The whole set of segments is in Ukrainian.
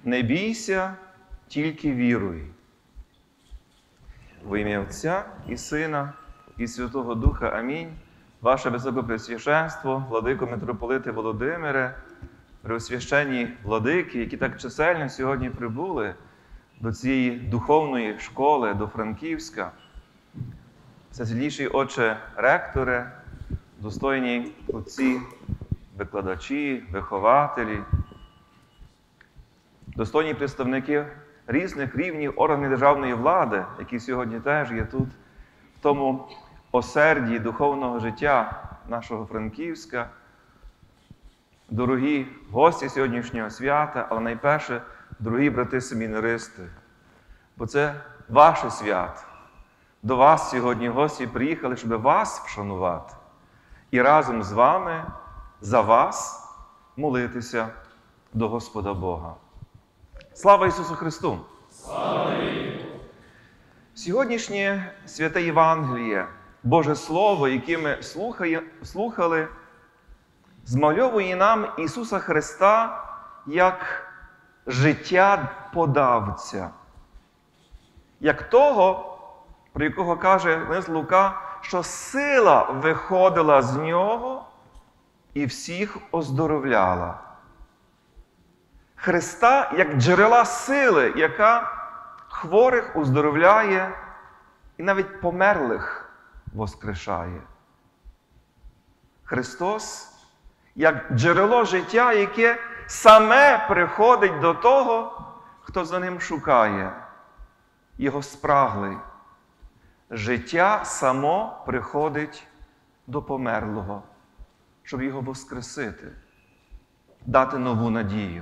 не бійся, тільки віруй. Во ім'я Отця і Сина, і Святого Духа. Амінь. Ваше Високопреосвященство, владико митрополите Володимире, преосвященні владики, які так чисельно сьогодні прибули до цієї духовної школи, до Франківська, всесвітліший отче ректоре, достойні отці, викладачі, вихователі, достойні представники різних рівнів органів державної влади, які сьогодні теж є тут, в тому осерді духовного життя нашого Франківська, дорогі гості сьогоднішнього свята, але найперше, дорогі брати-семінаристи, бо це ваше свято. До вас сьогодні гості приїхали, щоб вас вшанувати і разом з вами за вас молитися до Господа Бога. Слава Ісусу Христу! Слава Ісусу! Сьогоднішнє святе Євангеліє, Боже Слово, яке ми слухали, змальовує нам Ісуса Христа як життя подавця, як того, про якого каже лист Лука, що сила виходила з нього і всіх оздоровляла. Христа як джерела сили, яка хворих оздоровляє і навіть померлих воскрешає. Христос як джерело життя, яке саме приходить до того, хто за ним шукає, його спраглий. Життя само приходить до померлого, щоб його воскресити, дати нову надію.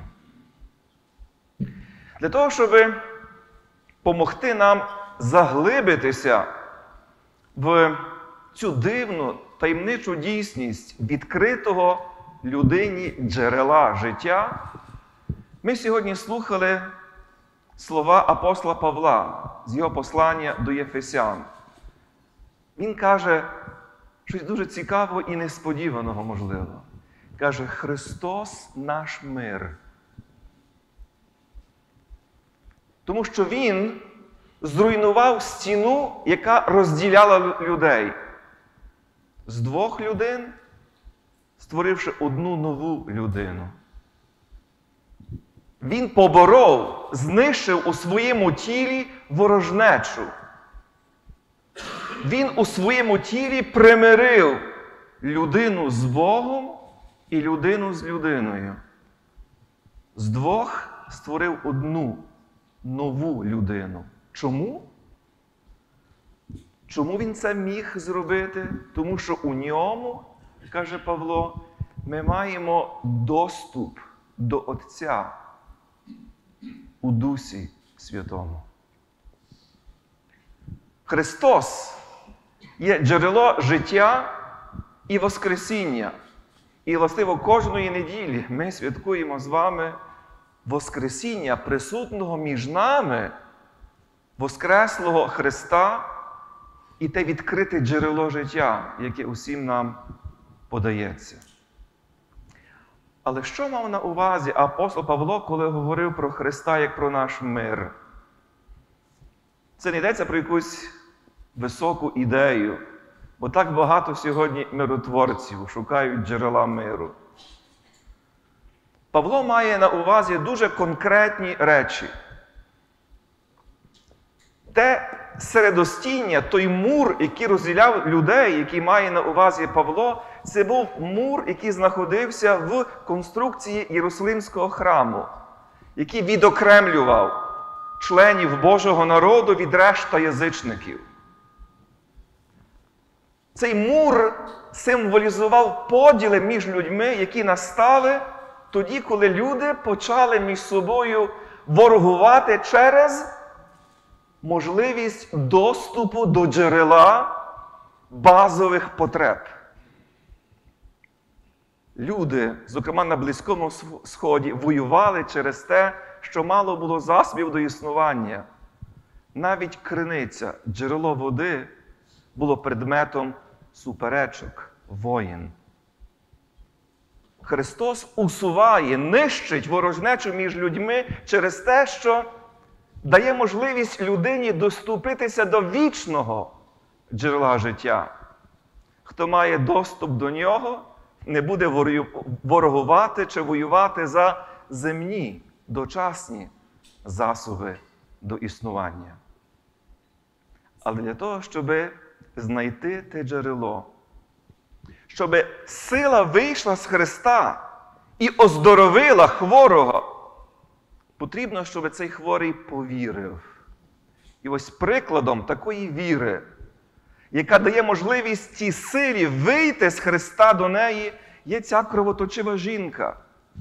Для того, щоб помогти нам заглибитися в цю дивну, таємничу дійсність відкритого людині джерела життя, ми сьогодні слухали слова апостола Павла з його послання до Єфесян. Він каже щось дуже цікавого і несподіваного, можливо. Каже, Христос наш мир. Тому що Він зруйнував стіну, яка розділяла людей. З двох людей, створивши одну нову людину. Він поборов, знищив у своєму тілі ворожнечу. Він у своєму тілі примирив людину з Богом і людину з людиною. З двох створив одну нову людину. Чому? Чому він це міг зробити? Тому що у ньому, каже Павло, ми маємо доступ до Отця у Дусі Святому. Христос є джерело життя і воскресіння. І, властиво, кожної неділі ми святкуємо з вами воскресіння присутного між нами, воскреслого Христа і те відкрите джерело життя, яке усім нам подається. Але що мав на увазі апостол Павло, коли говорив про Христа як про наш мир? Це не йдеться про якусь високу ідею, бо так багато сьогодні миротворців шукають джерела миру. Павло має на увазі дуже конкретні речі. Те середостіння, той мур, який розділяв людей, який має на увазі Павло, це був мур, який знаходився в конструкції Єрусалимського храму, який відокремлював членів Божого народу від решта язичників. Цей мур символізував поділи між людьми, які настали тоді, коли люди почали між собою ворогувати через можливість доступу до джерела базових потреб. Люди, зокрема на Близькому Сході, воювали через те, що мало було засобів до існування. Навіть криниця, джерело води, було предметом суперечок, воєн. Христос усуває, нищить ворожнечу між людьми через те, що дає можливість людині доступитися до вічного джерела життя. Хто має доступ до нього, не буде ворогувати чи воювати за земні, дочасні засоби до існування. Але для того, щоб знайти те джерело, щоб сила вийшла з Христа і оздоровила хворого, потрібно, щоб цей хворий повірив. І ось прикладом такої віри, яка дає можливість цій силі вийти з Христа до неї, є ця кровоточива жінка,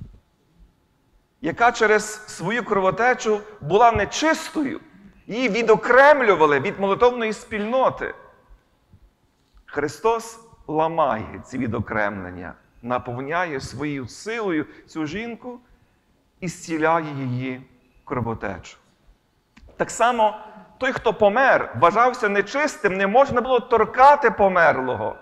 яка через свою кровотечу була нечистою. Її відокремлювали від молитовної спільноти. Христос ламає ці відокремлення, наповняє своєю силою цю жінку і зціляє її кровотечу. Так само той, хто помер, вважався нечистим, не можна було торкати померлого.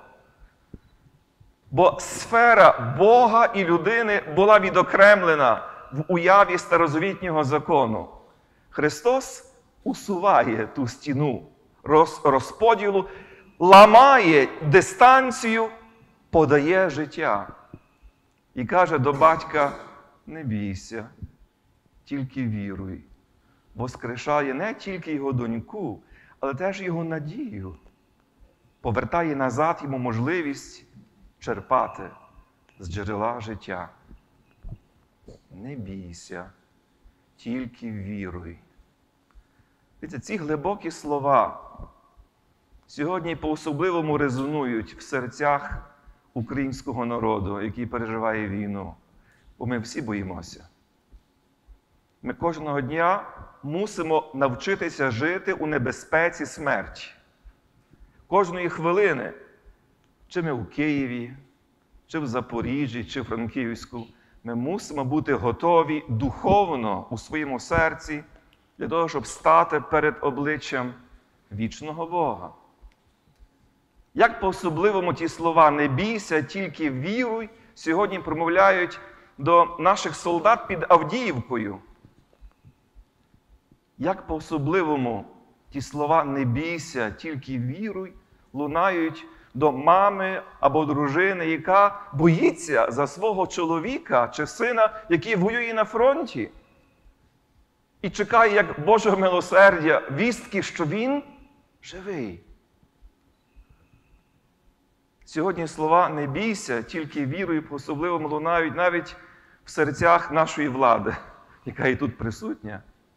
Бо сфера Бога і людини була відокремлена в уяві старозавітнього закону. Христос усуває ту стіну розподілу, ламає дистанцію, подає життя. І каже до батька: не бійся, тільки віруй. Воскрешає не тільки його доньку, але теж його надію. Повертає назад йому можливість черпати з джерела життя. Не бійся, тільки віруй. Ці глибокі слова сьогодні по-особливому резонують в серцях українського народу, який переживає війну. Бо ми всі боїмося. Ми кожного дня мусимо навчитися жити у небезпеці смерті. Кожної хвилини, чи ми у Києві, чи в Запоріжжі, чи в Франківську, ми мусимо бути готові духовно у своєму серці для того, щоб стати перед обличчям вічного Бога. Як по-особливому ті слова «не бійся, тільки віруй» сьогодні промовляють до наших солдат під Авдіївкою. Як по-особливому ті слова «не бійся, тільки віруй» лунають до мами або дружини, яка боїться за свого чоловіка чи сина, який воює на фронті. І чекає, як Божого милосердя, вістки, що він живий. Сьогодні слова «не бійся, тільки віруй» по-особливому лунають навіть в серцях нашої влади, яка і тут присутня.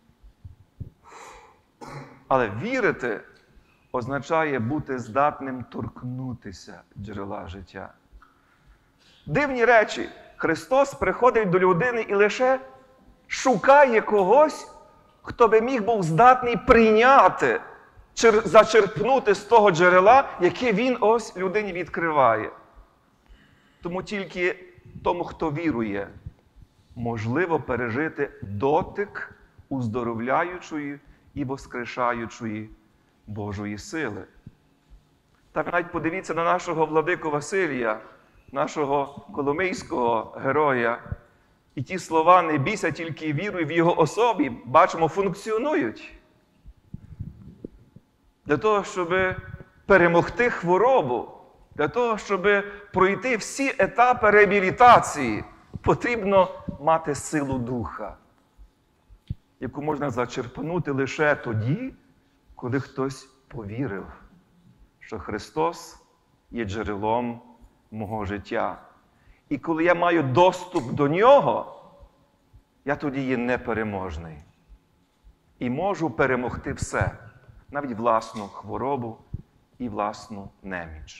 Але вірити означає бути здатним торкнутися джерела життя. Дивні речі. Христос приходить до людини і лише шукає когось, хто би міг був здатний прийняти, зачерпнути з того джерела, яке він ось людині відкриває. Тому тільки тому, хто вірує, можливо пережити дотик уздоровляючої і воскрешаючої Божої сили. Та ви навіть подивіться на нашого владику Василія, нашого коломийського героя. І ті слова «не бійся, тільки віруй» в його особі, бачимо, функціонують. Для того, щоб перемогти хворобу, для того, щоб пройти всі етапи реабілітації, потрібно мати силу духа, яку можна зачерпнути лише тоді, коли хтось повірив, що Христос є джерелом мого життя. І коли я маю доступ до Нього, я тоді є непереможний. І можу перемогти все, навіть власну хворобу і власну неміч.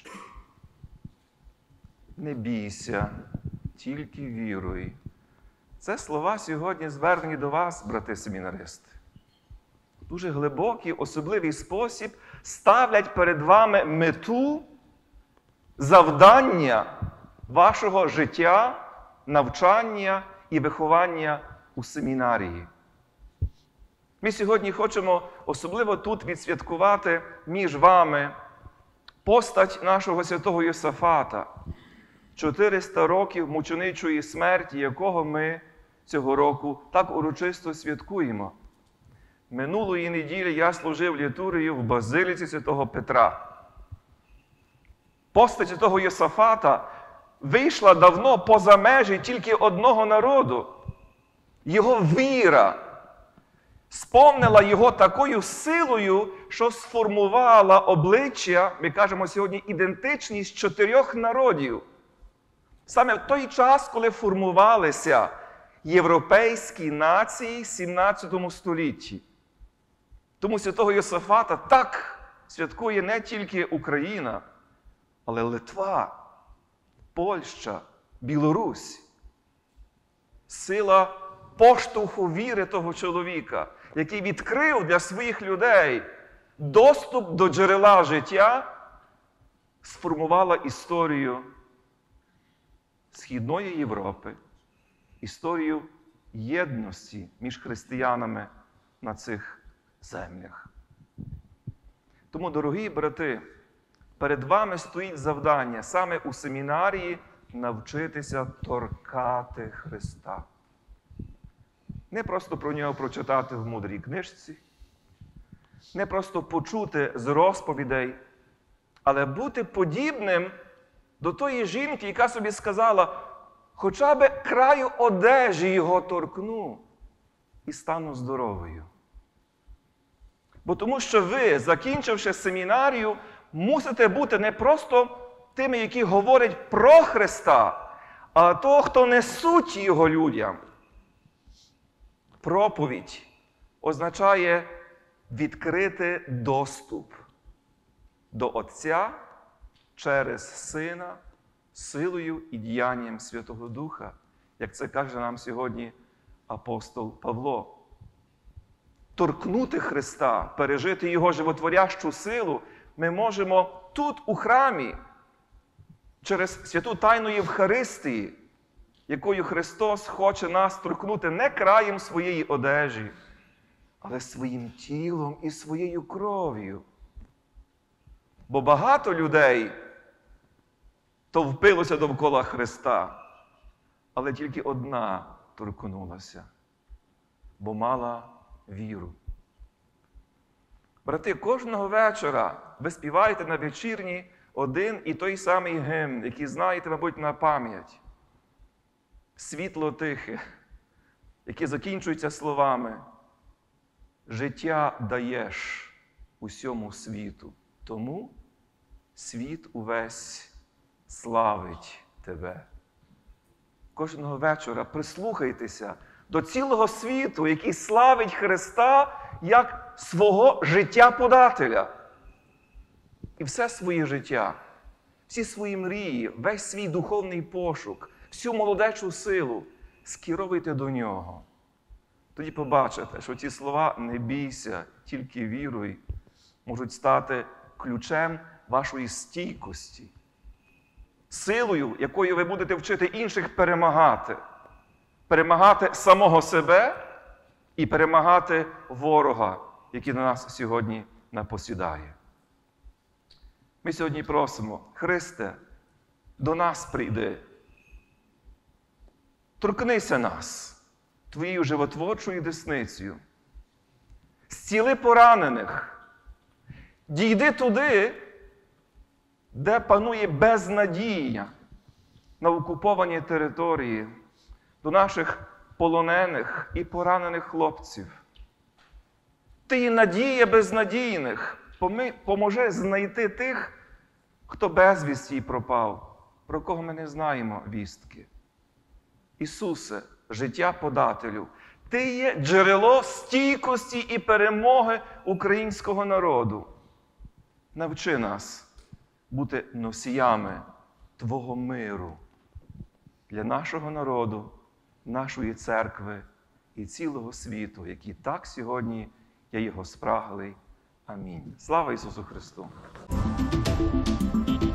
Не бійся, тільки віруй. Це слова сьогодні звернені до вас, брати-семінаристи. В дуже глибокий, особливий спосіб ставлять перед вами мету, завдання вашого життя, навчання і виховання у семінарії. Ми сьогодні хочемо особливо тут відсвяткувати між вами постать нашого святого Йосафата, 400 років мученичої смерті, якого ми цього року так урочисто святкуємо. Минулої неділі я служив літургію в Базиліці Святого Петра. Постать святого Йосафата вийшла давно поза межі тільки одного народу. Його віра сповнила його такою силою, що сформувала обличчя, ми кажемо сьогодні, ідентичність 4 народів. Саме в той час, коли формувалися європейські нації в 17 столітті. Тому святого Йосафата так святкує не тільки Україна, але Литва, Польща, Білорусь. Сила поштовху віри того чоловіка, який відкрив для своїх людей доступ до джерела життя, сформувала історію Східної Європи, історію єдності між християнами на цих землях. Тому, дорогі брати, перед вами стоїть завдання саме у семінарії навчитися торкати Христа. Не просто про нього прочитати в мудрій книжці, не просто почути з розповідей, але бути подібним до тої жінки, яка собі сказала, хоча б краю одежі його торкну і стану здоровою. Бо тому що ви, закінчивши семінарію, мусите бути не просто тими, які говорять про Христа, а того, хто несуть його людям. Проповідь означає відкрити доступ до Отця через Сина, силою і діянням Святого Духа, як це каже нам сьогодні апостол Павло. Торкнути Христа, пережити Його животворящу силу ми можемо тут, у храмі, через святу тайну Євхаристії, якою Христос хоче нас торкнути не краєм своєї одежі, але своїм тілом і своєю кров'ю. Бо багато людей товпилося довкола Христа, але тільки одна торкнулася, бо мала віру. Брати, кожного вечора ви співаєте на вечірні один і той самий гімн, який знаєте, мабуть, на пам'ять. Світло тихе, яке закінчується словами «Життя даєш усьому світу, тому світ увесь славить тебе». Кожного вечора прислухайтеся до цілого світу, який славить Христа як свого життя-подателя. І все своє життя, всі свої мрії, весь свій духовний пошук, всю молодечу силу скеровуйте до Нього. Тоді побачите, що ці слова «не бійся, тільки віруй» можуть стати ключем вашої стійкості, силою, якою ви будете вчити інших перемагати. Перемагати самого себе і перемагати ворога, який на нас сьогодні напосідає. Ми сьогодні просимо, Христе, до нас прийди. Торкнися нас Твоєю животворчою десницею. Зціли поранених. Дійди туди, де панує безнадія на окупованій території, до наших полонених і поранених хлопців. Ти є надія безнадійних. Поможи знайти тих, хто безвісті пропав, про кого ми не знаємо вістки. Ісусе, життя подателю, Ти є джерело стійкості і перемоги українського народу. Навчи нас бути носіями Твого миру для нашого народу, нашої церкви і цілого світу, який так сьогодні є його спраглий. Амінь. Слава Ісусу Христу!